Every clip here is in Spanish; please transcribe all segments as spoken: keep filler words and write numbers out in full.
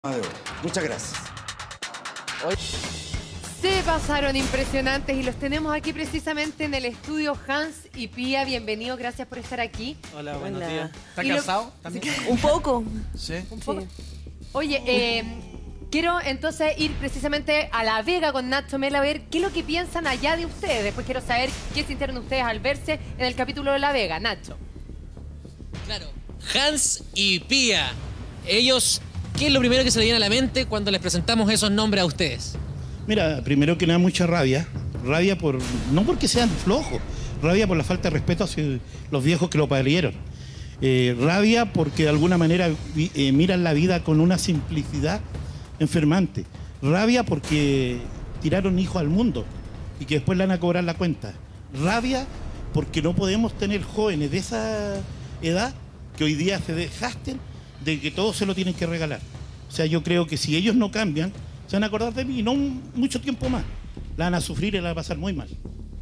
De hoy. Muchas gracias. Hoy se pasaron impresionantes y los tenemos aquí precisamente en el estudio. Hans y Pía, bienvenidos, gracias por estar aquí. Hola, buenos Hola. días. ¿Estás Y lo- cansado también? Un poco. Sí. Un poco. Oye, eh, quiero entonces ir precisamente a La Vega con Nacho Mela a ver qué es lo que piensan allá de ustedes. Después quiero saber qué sintieron ustedes al verse en el capítulo de La Vega. Nacho. Claro, Hans y Pía, ellos, ¿qué es lo primero que se les viene a la mente cuando les presentamos esos nombres a ustedes? Mira, primero que nada, mucha rabia. Rabia por, no porque sean flojos, rabia por la falta de respeto hacia los viejos que lo parieron. Eh, rabia porque de alguna manera vi- eh, miran la vida con una simplicidad enfermante. Rabia porque tiraron hijos al mundo y que después le van a cobrar la cuenta. Rabia porque no podemos tener jóvenes de esa edad que hoy día se dejasten de que todo se lo tienen que regalar. O sea, yo creo que si ellos no cambian, se van a acordar de mí y no un- mucho tiempo más. La van a sufrir y la van a pasar muy mal.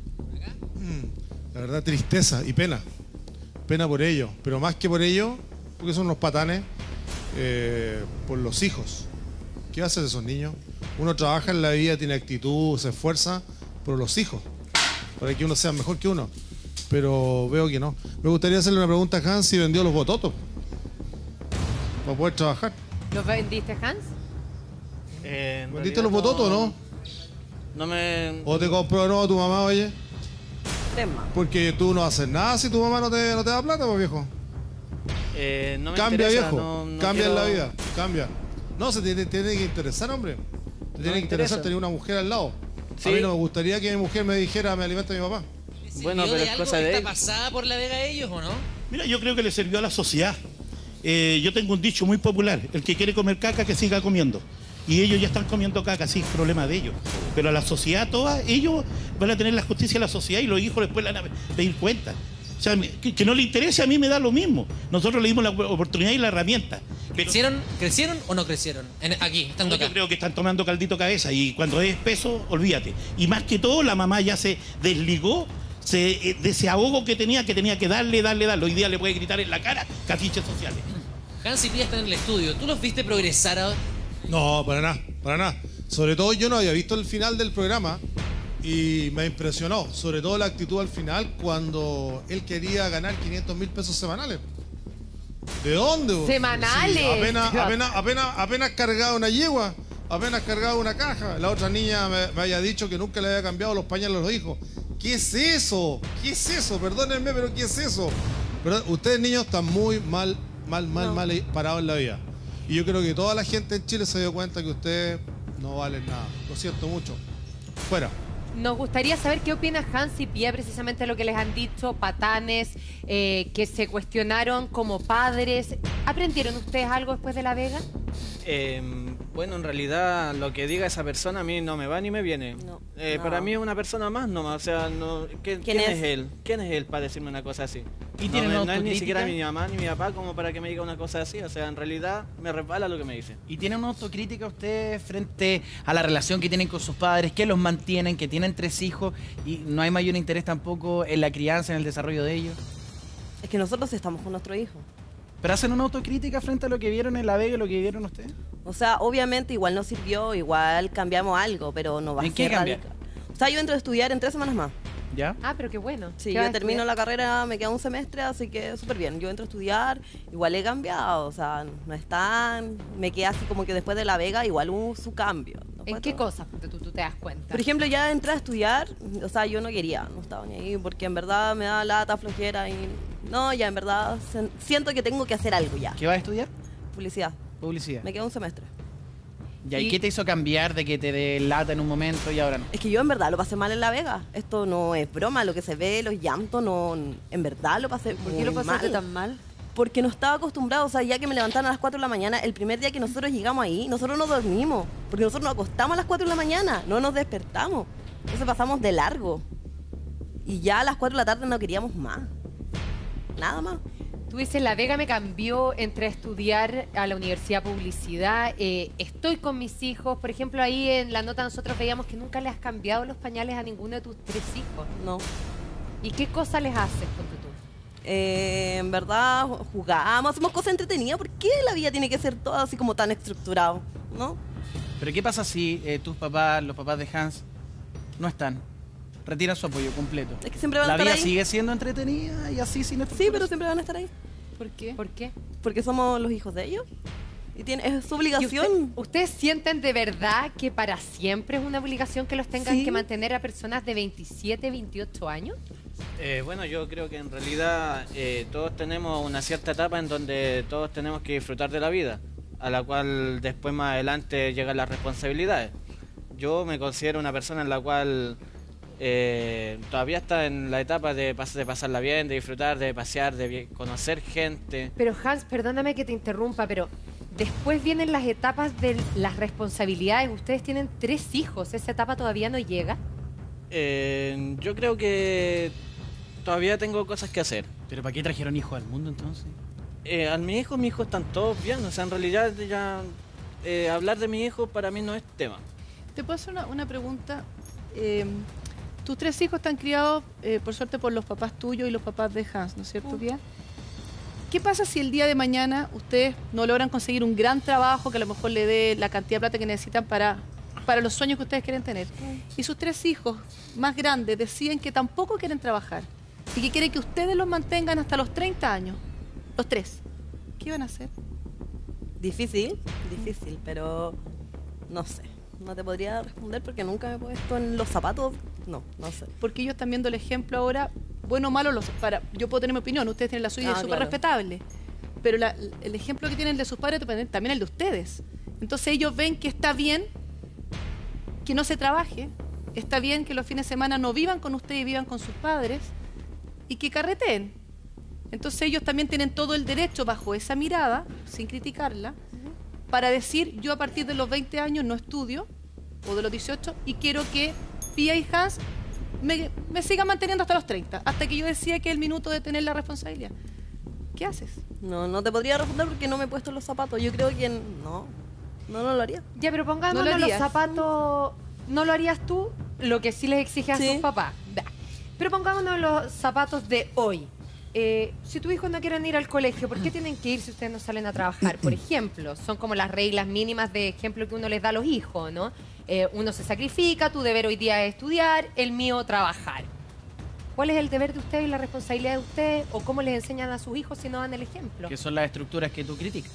La verdad, tristeza y pena. Pena por ellos, pero más que por ellos, porque son unos patanes, eh, por los hijos. ¿Qué hacen esos niños? Uno trabaja en la vida, tiene actitud, se esfuerza por los hijos, para que uno sea mejor que uno. Pero veo que no. Me gustaría hacerle una pregunta a Hans si vendió los bototos para poder trabajar. ¿Los vendiste, Hans? Eh, en ¿Vendiste realidad los bototos o no? No me... ¿O te compró de nuevo tu mamá, oye? Tema. Porque tú no haces nada si tu mamá no te, no te da plata, pues viejo. eh, no me Cambia, interesa, viejo. no- no Cambia en quiero- la vida. Cambia. No, se tiene, tiene que interesar, hombre. Te me tiene que interesar interesa. tener una mujer al lado. Sí. A mí no me gustaría que mi mujer me dijera, me alimenta mi papá. Bueno, ¿Les pero dio es algo cosa de esta él. pasada por La Vega a ellos o no? Mira, yo creo que le sirvió a la sociedad. Eh, yo tengo un dicho muy popular, el que quiere comer caca que siga comiendo. Y ellos ya están comiendo caca, sí, es problema de ellos. Pero a la sociedad toda, ellos van a tener la justicia de la sociedad y los hijos después le van a pedir cuenta. O sea, que, que no le interese, a mí me da lo mismo. Nosotros le dimos la oportunidad y la herramienta. Pero ¿Crecieron, ¿Crecieron o no crecieron? En- aquí, estando yo acá. creo que están tomando caldito cabeza y cuando es peso, olvídate. Y más que todo, la mamá ya se desligó se, eh, de ese ahogo que tenía, que tenía que darle, darle, darle. Hoy día le puede gritar en la cara cafiches sociales. Hans y Pía están en el estudio. ¿Tú los viste progresar ahora? No, para nada, para nada. Sobre todo yo no había visto el final del programa y me impresionó. Sobre todo la actitud al final cuando él quería ganar quinientos mil pesos semanales. ¿De dónde? vos? Semanales. Sí, apenas, apenas, apenas, apenas cargado una yegua, apenas cargado una caja. La otra niña me, me había dicho que nunca le había cambiado los pañales a los hijos. ¿Qué es eso? ¿Qué es eso? Perdónenme, pero ¿qué es eso? Pero ustedes niños están muy mal, mal, mal, No. mal parados en la vida. Y yo creo que toda la gente en Chile se dio cuenta que ustedes no valen nada. Lo siento mucho. Fuera. Nos gustaría saber qué opina Hans y Pía precisamente de lo que les han dicho, patanes, eh, que se cuestionaron como padres. ¿Aprendieron ustedes algo después de La Vega? Eh, bueno, en realidad lo que diga esa persona a mí no me va ni me viene. No. Eh, No. Para mí es una persona más nomás, o sea, no, ¿quién, quién es? es él? ¿Quién es él para decirme una cosa así? ¿Y no, tienen me- no es ni autocrítica? siquiera mi mamá ni mi papá como para que me diga una cosa así, o sea, en realidad me resbala lo que me dice. ¿Y tienen una autocrítica usted frente a la relación que tienen con sus padres, que los mantienen, que tienen tres hijos y no hay mayor interés tampoco en la crianza, en el desarrollo de ellos? Es que nosotros estamos con nuestro hijo. ¿Pero hacen una autocrítica frente a lo que vieron en La Vega y lo que vieron ustedes? O sea, obviamente igual nos sirvió, igual cambiamos algo, pero no va ¿En a qué ser cambian? radical. O sea, yo entro a estudiar en tres semanas más. ¿Ya? Ah, pero qué bueno. Sí, ¿Qué vas yo a termino estudiar? la carrera, me queda un semestre, así que súper bien. Yo entro a estudiar, igual he cambiado, o sea, no es tan... Me queda así como que después de La Vega igual hubo su cambio. ¿no ¿En fue qué todo? cosas tú, tú te das cuenta? Por ejemplo, ya entré a estudiar, o sea, yo no quería, no estaba ni ahí, porque en verdad me da lata, flojera y... No, ya en verdad sen- siento que tengo que hacer algo ya. ¿Qué vas a estudiar? Publicidad. Publicidad. Me queda un semestre. ¿Ya? ¿Y y- qué te hizo cambiar de que te dé lata en un momento y ahora no? Es que yo en verdad lo pasé mal en La Vega. Esto no es broma, lo que se ve, los llantos, no, en verdad lo pasé ¿Por qué muy lo pasaste mal. tan mal? Porque no estaba acostumbrado, o sea, ya que me levantaron a las cuatro de la mañana, el primer día que nosotros llegamos ahí, nosotros no dormimos, porque nosotros nos acostamos a las cuatro de la mañana, no nos despertamos. Entonces pasamos de largo. Y ya a las cuatro de la tarde no queríamos más. Nada más. Tú dices, La Vega me cambió entre estudiar a la Universidad Publicidad, eh, estoy con mis hijos. Por ejemplo, ahí en la nota nosotros veíamos que nunca le has cambiado los pañales a ninguno de tus tres hijos. No. ¿Y qué cosa les haces, ponte tú? Eh, en verdad, jugamos, hacemos cosas entretenidas. ¿Por qué la vida tiene que ser todo así como tan estructurado? ¿No? Pero ¿qué pasa si eh, tus papás, los papás de Hans, no están? Retiran su apoyo completo. Es que siempre van a La estar vida ahí. sigue siendo entretenida y así sin estructuras. Sí, pero siempre van a estar ahí. ¿Por qué? ¿Por qué? Porque somos los hijos de ellos. Y tiene, es su ¿Y obligación. usted- ¿Ustedes sienten de verdad que para siempre es una obligación que los tengan Sí. que mantener a personas de veintisiete, veintiocho años? Eh, bueno, yo creo que en realidad eh, todos tenemos una cierta etapa en donde todos tenemos que disfrutar de la vida, a la cual después más adelante llegan las responsabilidades. Yo me considero una persona en la cual eh, todavía está en la etapa de, pas- de pasarla bien, de disfrutar, de pasear, de vi- conocer gente. Pero Hans, perdóname que te interrumpa, pero después vienen las etapas de las responsabilidades. Ustedes tienen tres hijos, ¿esa etapa todavía no llega? Eh, yo creo que todavía tengo cosas que hacer. ¿Pero para qué trajeron hijos al mundo entonces? Eh, a mi hijo, mis hijos están todos bien, o sea, en realidad ya eh, hablar de mi hijo para mí no es tema. ¿Te puedo hacer una, una pregunta? Eh, tus tres hijos están criados, eh, por suerte, por los papás tuyos y los papás de Hans, ¿no es cierto, Pía? ¿Qué pasa si el día de mañana ustedes no logran conseguir un gran trabajo que a lo mejor le dé la cantidad de plata que necesitan para, para los sueños que ustedes quieren tener? Y sus tres hijos más grandes deciden que tampoco quieren trabajar y que quieren que ustedes los mantengan hasta los treinta años. Los tres. ¿Qué van a hacer? Difícil, difícil, pero no sé. No te podría responder porque nunca me he puesto en los zapatos. No, no sé. Porque ellos están viendo el ejemplo ahora, bueno o malo, los, para, yo puedo tener mi opinión, ustedes tienen la suya y Ah, es súper claro. respetable. Pero la- el ejemplo que tienen de sus padres también el de ustedes. Entonces ellos ven que está bien que no se trabaje, está bien que los fines de semana no vivan con ustedes y vivan con sus padres y que carreteen. Entonces ellos también tienen todo el derecho bajo esa mirada, sin criticarla, para decir yo a partir de los veinte años no estudio, o de los dieciocho, y quiero que Pía y Hans me, me sigan manteniendo hasta los treinta, hasta que yo decía que es el minuto de tener la responsabilidad. ¿Qué haces? No, no te podría responder porque no me he puesto en los zapatos. Yo creo que no. No, no lo haría. Ya, pero pongámonos ¿No lo los harías? zapatos. ¿No lo harías tú? Lo que sí les exige a Sí. sus papás. Da. Pero pongámonos en los zapatos de hoy. Eh, si tus hijos no quieren ir al colegio, ¿por qué tienen que ir si ustedes no salen a trabajar? Por ejemplo, son como las reglas mínimas de ejemplo que uno les da a los hijos, ¿no? Eh, uno se sacrifica, tu deber hoy día es estudiar, el mío trabajar. ¿Cuál es el deber de ustedes y la responsabilidad de ustedes? ¿O cómo les enseñan a sus hijos si no dan el ejemplo? Que son las estructuras que tú criticas.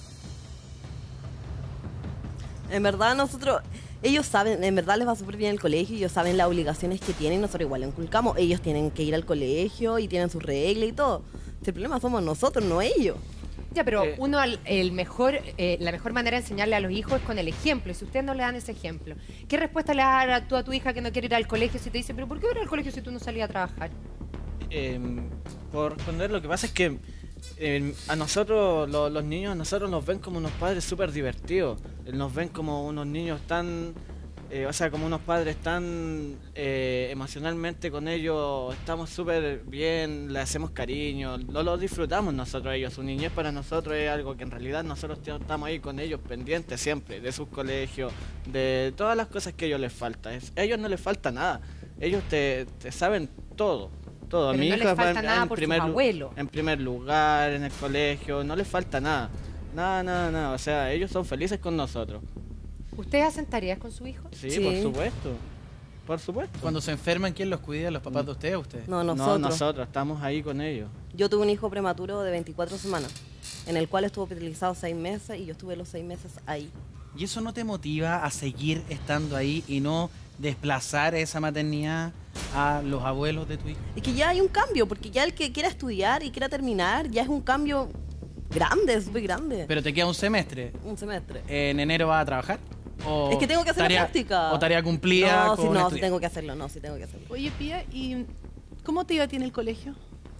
En verdad nosotros, ellos saben, en verdad les va súper bien el colegio, ellos saben las obligaciones que tienen, nosotros igual lo inculcamos, ellos tienen que ir al colegio y tienen sus reglas y todo. El problema somos nosotros, no ellos. Ya, pero Eh. uno, al- el mejor, eh, la mejor manera de enseñarle a los hijos es con el ejemplo. Y si ustedes no le dan ese ejemplo, ¿qué respuesta le vas a dar a tú a tu hija que no quiere ir al colegio si te dice, pero ¿por qué ir al colegio si tú no salías a trabajar? Eh, por responder, lo que pasa es que eh, a nosotros, lo- los niños, a nosotros nos ven como unos padres súper divertidos. Eh, Nos ven como unos niños tan, eh, o sea, como unos padres tan eh, emocionalmente con ellos. Estamos súper bien, le hacemos cariño, lo, lo disfrutamos nosotros a ellos. Su niñez para nosotros es algo que en realidad nosotros t- estamos ahí con ellos pendientes siempre, de sus colegios, de todas las cosas que a ellos les falta. Es- a ellos no les falta nada, ellos te, te saben todo. Todo. Pero Mi no hija les va falta en- nada en por sus primer lu- abuelos. En primer lugar, en el colegio, no les falta nada. Nada, nada, nada. O sea, ellos son felices con nosotros. ¿Ustedes hacen tareas con su hijo? Sí, Sí. por supuesto. Por supuesto. Cuando se enferman, ¿quién los cuida? ¿Los papás de ustedes o ustedes? No, No, nosotros. nosotros estamos ahí con ellos. Yo tuve un hijo prematuro de veinticuatro semanas, en el cual estuvo hospitalizado seis meses y yo estuve los seis meses ahí. ¿Y eso no te motiva a seguir estando ahí y no desplazar esa maternidad a los abuelos de tu hijo? Es que ya hay un cambio, porque ya el que quiera estudiar y quiera terminar, ya es un cambio grande, súper grande. Pero te queda un semestre. Un semestre. ¿En enero vas a trabajar? ¿O Es que tengo que hacer la tarea- práctica. ¿O tarea cumplida? No, sí, con no, sí estudiar? tengo que hacerlo, no, sí tengo que hacerlo. Oye, Pía, ¿y cómo te iba a ti en el colegio?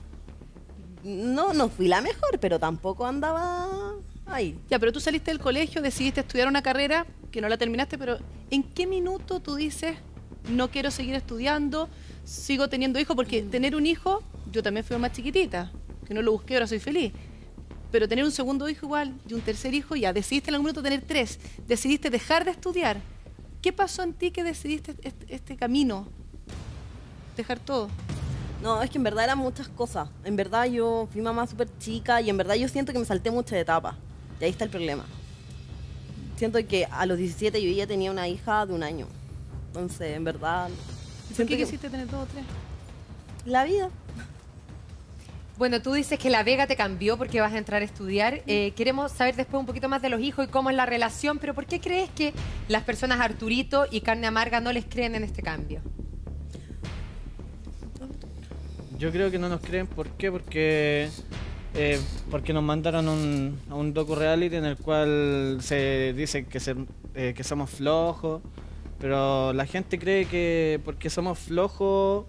No, no fui la mejor, pero tampoco andaba ahí. Ya, pero tú saliste del colegio, decidiste estudiar una carrera que no la terminaste, pero ¿en qué minuto tú dices, no quiero seguir estudiando, sigo teniendo hijos? Porque tener un hijo, yo también fui más chiquitita, que no lo busqué, ahora soy feliz. Pero tener un segundo hijo igual y un tercer hijo, ya, decidiste en algún momento tener tres, decidiste dejar de estudiar. ¿Qué pasó en ti que decidiste este, este camino? Dejar todo. No, es que en verdad eran muchas cosas. En verdad yo fui mamá súper chica y en verdad yo siento que me salté muchas etapas. Y ahí está el problema. Siento que a los diecisiete yo ya tenía una hija de un año. Entonces, en verdad... ¿Por siento qué que- quisiste tener dos o tres? La vida. Bueno, tú dices que La Vega te cambió porque vas a entrar a estudiar. Eh, queremos saber después un poquito más de los hijos y cómo es la relación, pero ¿por qué crees que las personas Arturito y Carne Amarga no les creen en este cambio? Yo creo que no nos creen, ¿por qué? Porque eh, porque nos mandaron un, a un docu-reality en el cual se dice que, se- eh, que somos flojos, pero la gente cree que porque somos flojos,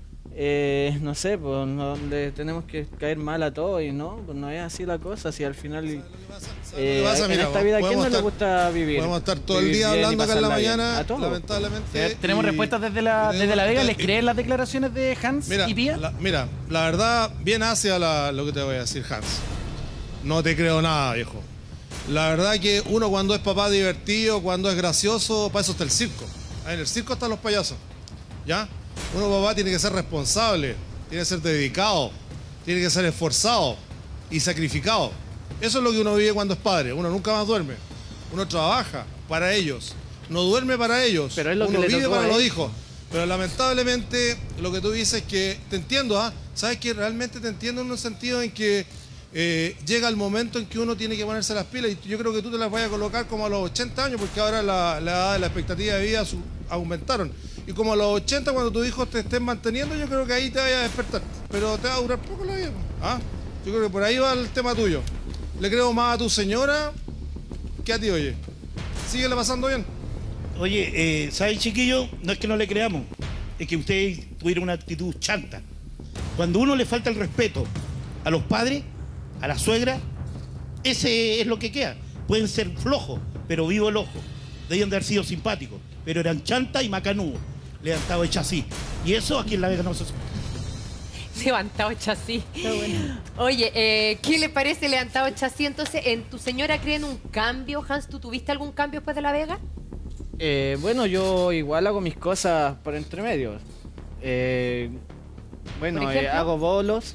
eh, no sé, pues no, le tenemos que caer mal a todos y no, pues no es así la cosa, si al final ¿Sabes lo que pasa? eh, ¿Sabes lo que pasa? en Mira, esta vida, ¿a quién podemos no le estar- gusta vivir? Podemos estar todo el Vivir día bien y hablando acá en la pasarla bien. mañana, A todos. lamentablemente. Tenemos y- respuestas desde la, desde la Vega. ¿Les y- creen las declaraciones de Hans Mira, y Pía? la, mira, la verdad, bien hacia la- lo que te voy a decir, Hans. No te creo nada, viejo. La verdad que uno cuando es papá divertido, cuando es gracioso, para eso está el circo. Ahí en el circo están los payasos. ¿Ya? Uno papá tiene que ser responsable, tiene que ser dedicado, tiene que ser esforzado y sacrificado. Eso es lo que uno vive cuando es padre. Uno nunca más duerme. Uno trabaja para ellos. No duerme para ellos. Pero es lo que uno le vive tocó para a los él. hijos. Pero lamentablemente lo que tú dices es que te entiendo, ¿ah? Sabes que realmente te entiendo en un sentido en que eh, llega el momento en que uno tiene que ponerse las pilas y yo creo que tú te las vayas a colocar como a los ochenta años porque ahora la, la edad de la expectativa de vida su- aumentaron. Y como a los ochenta cuando tus hijos te estén manteniendo yo creo que ahí te vayas a despertar. Pero te va a durar poco la vida. ¿Ah? Yo creo que por ahí va el tema tuyo. Le creo más a tu señora que a ti, oye. Síguele pasando bien. Oye, eh, ¿saben, chiquillos? No es que no le creamos, es que ustedes tuvieron una actitud chanta. Cuando uno le falta el respeto a los padres, a la suegra, ese es lo que queda. Pueden ser flojos, pero vivo el ojo. Debían de haber sido simpáticos, pero eran chanta y macanudos, levantados de chasis. Y eso aquí en La Vega no se hace. Levantado chasis. Oye, eh, ¿qué le parece levantado chasis? Entonces, ¿en tu señora creen un cambio, Hans? ¿Tú tuviste algún cambio después de La Vega? Eh, bueno, yo igual hago mis cosas por entre medio. Eh, bueno, ¿Por eh, ejemplo? hago bolos,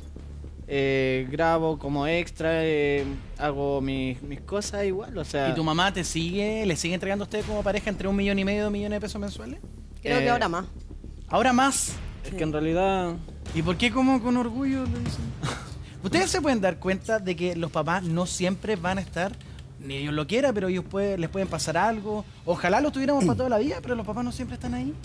eh, grabo como extra, eh, hago mis, mis cosas igual, o sea... ¿Y tu mamá te sigue, le sigue entregando a ustedes como pareja entre un millón y medio, dos millones de pesos mensuales? Creo Eh, que ahora más. Ahora más. Es que en realidad... ¿Y por qué como con orgullo lo dicen? Ustedes se pueden dar cuenta de que los papás no siempre van a estar, ni Dios lo quiera, pero ellos puede- les pueden pasar algo. Ojalá lo tuviéramos para toda la vida, pero los papás no siempre están ahí.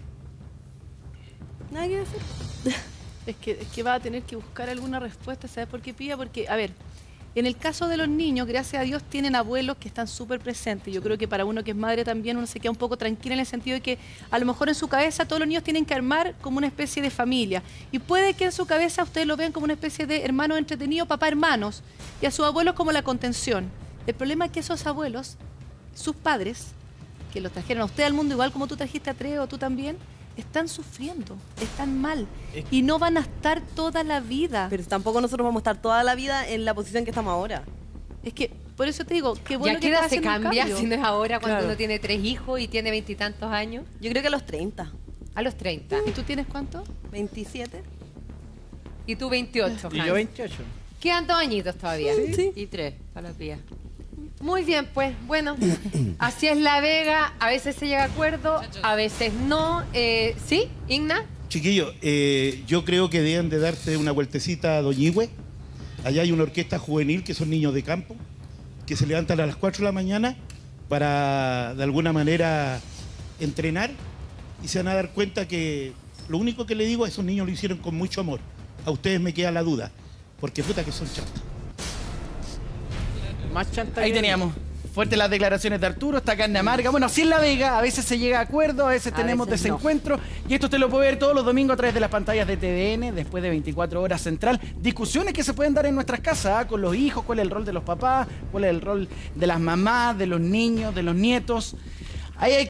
Nada que decir. Es que, es que va a tener que buscar alguna respuesta, ¿sabes por qué, Pía? Porque, a ver, en el caso de los niños, gracias a Dios, tienen abuelos que están súper presentes. Yo creo que para uno que es madre también uno se queda un poco tranquila en el sentido de que a lo mejor en su cabeza todos los niños tienen que armar como una especie de familia. Y puede que en su cabeza ustedes lo vean como una especie de hermanos entretenidos, papá hermanos, y a sus abuelos como la contención. El problema es que esos abuelos, sus padres, que los trajeron a usted al mundo igual como tú trajiste a Treo, tú también, están sufriendo, están mal y no van a estar toda la vida. Pero tampoco nosotros vamos a estar toda la vida en la posición que estamos ahora. Es que, por eso te digo, qué bueno ¿Ya que qué edad estás se haciendo un cambia cambio. si no es ahora cuando Claro. uno tiene tres hijos y tiene veintitantos años? Yo creo que a los treinta. A los treinta. ¿Y tú tienes cuánto? veintisiete. Y tú veintiocho, Y Hans. yo veintiocho. Quedan dos añitos todavía. Sí. Y tres, para la pía. Muy bien, pues, bueno, así es La Vega, a veces se llega a acuerdo, a veces no. Eh, ¿Sí, Igna? Chiquillos, eh, yo creo que deben de darte una vueltecita a Doñigüe. Allá hay una orquesta juvenil que son niños de campo, que se levantan a las cuatro de la mañana para, de alguna manera, entrenar y se van a dar cuenta que lo único que le digo a esos niños lo hicieron con mucho amor. A ustedes me queda la duda, porque puta que son chantas. Más chanta Ahí que- teníamos. Fuertes las declaraciones de Arturo, esta Carne Amarga. Bueno, así es La Vega, a veces se llega a acuerdo, a veces A tenemos veces no. desencuentros. Y esto te lo puede ver todos los domingos a través de las pantallas de T V N, después de veinticuatro horas central. Discusiones que se pueden dar en nuestras casas, ¿ah? Con los hijos, cuál es el rol de los papás, cuál es el rol de las mamás, de los niños, de los nietos. Ahí hay